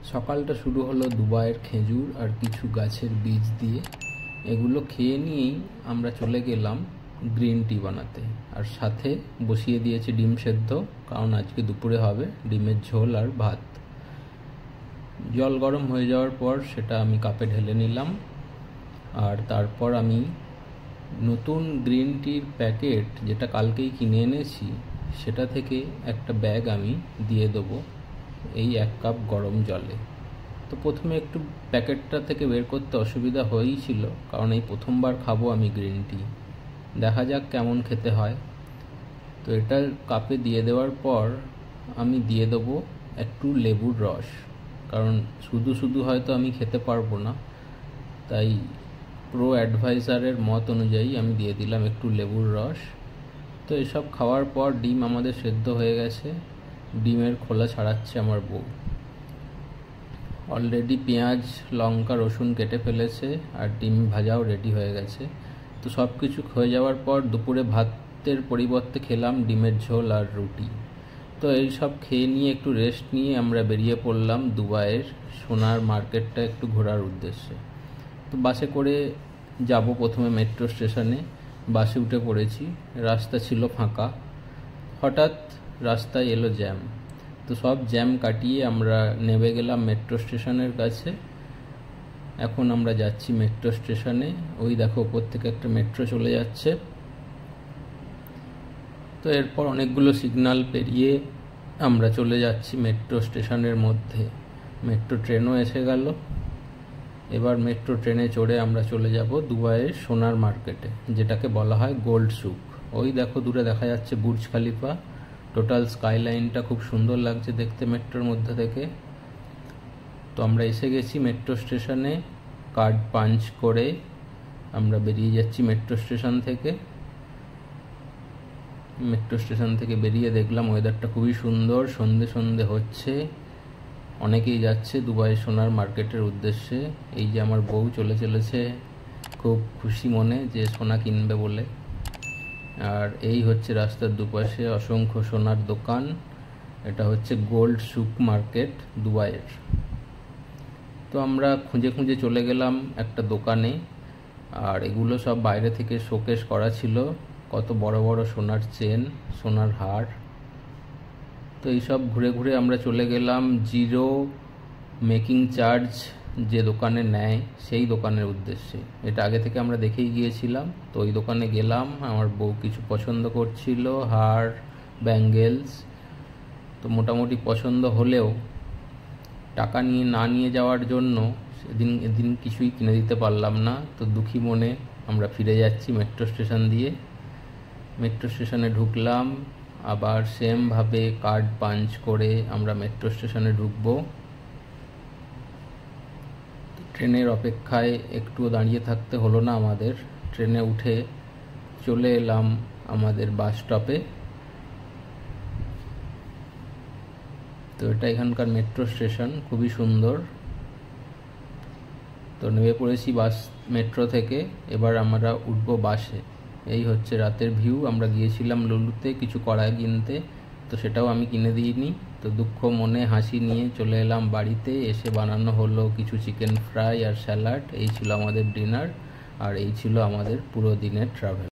সকালটা শুরু হলো দুবাইয়ের খেজুর আর কিছু গাছের বীজ দিয়ে। এগুলো খেয়ে নিয়েই আমরা চলে গেলাম গ্রিন টি বানাতে, আর সাথে বসিয়ে দিয়েছি ডিম সেদ্ধ, কারণ আজকে দুপুরে হবে ডিমের ঝোল আর ভাত। জল গরম হয়ে যাওয়ার পর সেটা আমি কাপে ঢেলে নিলাম, আর তারপর আমি নতুন গ্রিন টির প্যাকেট যেটা কালকেই কিনে এনেছি সেটা থেকে একটা ব্যাগ আমি দিয়ে দেবো এই 1 কাপ গরম জলে। তো প্রথমে একটু প্যাকেটটা থেকে বের করতে অসুবিধা হয়েছিল, কারণ এই প্রথমবার খাবো আমি গ্রিন টি, দেখা যাক কেমন খেতে হয়। তো এটা কাপে দিয়ে দেওয়ার পর আমি দিয়ে দেবো একটু লেবুর রস, কারণ শুধু শুধু হয়তো আমি খেতে পারবো না, তাই প্রো অ্যাডভাইজারের মত অনুযায়ী আমি দিয়ে দিলাম একটু লেবুর রস। তো এসব খাওয়ার পর ডিম আমাদের সেদ্ধ হয়ে গেছে, ডিমের খোলা ছাড়াচ্ছে আমার বউ। অলরেডি পেঁয়াজ, লঙ্কা, রসুন কেটে ফেলেছে, আর ডিম ভাজাও রেডি হয়ে গেছে। তো সব কিছু হয়ে যাওয়ার পর দুপুরে ভাতের পরিবর্তে খেলাম ডিমের ঝোল আর রুটি। তো এই সব খেয়ে নিয়ে একটু রেস্ট নিয়ে আমরা বেরিয়ে পড়লাম দুবাইয়ের সোনার মার্কেটটা একটু ঘোরার উদ্দেশ্যে। তো বাসে করে যাব প্রথমে মেট্রো স্টেশনে। বাসে উঠে পড়েছি, রাস্তা ছিল ফাঁকা, হঠাৎ রাস্তায় এলো জ্যাম। তো সব জ্যাম কাটিয়ে আমরা নেমে গেলাম মেট্রো স্টেশনের কাছে। এখন আমরা যাচ্ছি মেট্রো স্টেশনে। ওই দেখো ওপর থেকে একটা মেট্রো চলে যাচ্ছে। তো এরপর অনেকগুলো সিগন্যাল পেরিয়ে আমরা চলে যাচ্ছি মেট্রো স্টেশনের মধ্যে। মেট্রো ট্রেনও এসে গেল। এবার মেট্রো ট্রেনে চড়ে আমরা চলে যাব দুবাইয়ের সোনার মার্কেটে, যেটাকে বলা হয় গোল্ড সুক। ওই দেখো দূরে দেখা যাচ্ছে বুর্জ খালিফা। টোটাল স্কাইলাইনটা খুব সুন্দর লাগছে দেখতে মেট্রোর মধ্যে থেকে। তো আমরা এসে গেছি মেট্রো স্টেশনে। কার্ড পাঞ্চ করে আমরা বেরিয়ে যাচ্ছি মেট্রো স্টেশন থেকে। মেট্রো স্টেশন থেকে বেরিয়ে দেখলাম ওয়েদারটা খুবই সুন্দর, সন্ধে সন্ধে হচ্ছে, অনেকেই যাচ্ছে দুবাই সোনার মার্কেটের উদ্দেশ্যে। এই যে আমার বউ চলে চলেছে খুব খুশি মনে যে সোনা কিনবে বলে। আর এই হচ্ছে রাস্তার দুপাশে অসংখ্য সোনার দোকান। এটা হচ্ছে গোল্ড সুক মার্কেট দুবাইয়ের। তো আমরা খুঁজে খুঁজে চলে গেলাম একটা দোকানে, আর এগুলো সব বাইরে থেকে শোকেস করা ছিল, কত বড় বড় সোনার চেন, সোনার হার। তো এইসব ঘুরে ঘুরে আমরা চলে গেলাম জিরো মেকিং চার্জ যে দোকানে নেয় সেই দোকানের উদ্দেশ্যে। এটা আগে থেকে আমরা দেখেই গিয়েছিলাম। তো ওই দোকানে গেলাম, আমার বউ কিছু পছন্দ করছিল, হার, ব্যাঙ্গেলস। তো মোটামুটি পছন্দ হলেও টাকা না নিয়ে যাওয়ার জন্য এদিন কিছুই কিনে দিতে পারলাম না। তো দুঃখী মনে আমরা ফিরে যাচ্ছি মেট্রো স্টেশন দিয়ে। মেট্রো স্টেশনে ঢুকলাম, আবার সেমভাবে কার্ড পাঞ্চ করে আমরা মেট্রো স্টেশনে ঢুকবো। ট্রেনের অপেক্ষায় একটুও দাঁড়িয়ে থাকতে হলো না আমাদের। ট্রেনে উঠে চলে এলাম আমাদের বাস স্টপে। তো এটা এখানকার মেট্রো স্টেশন, খুবই সুন্দর। তো নেমে পড়েছি মেট্রো থেকে। এবার আমরা উঠবো বাসে। এই হচ্ছে রাতের ভিউ। আমরা গিয়েছিলাম লুলুতে কিছু কড়াই কিনতে, তো সেটাও আমি কিনে দিইনি। তো দুঃখ মনে হাসি নিয়ে চলে এলাম বাড়িতে। এসে বানানো হলো কিছু চিকেন ফ্রাই আর স্যালাড। এই ছিল আমাদের ডিনার, আর এই ছিল আমাদের পুরো দিনের ট্রাভেল।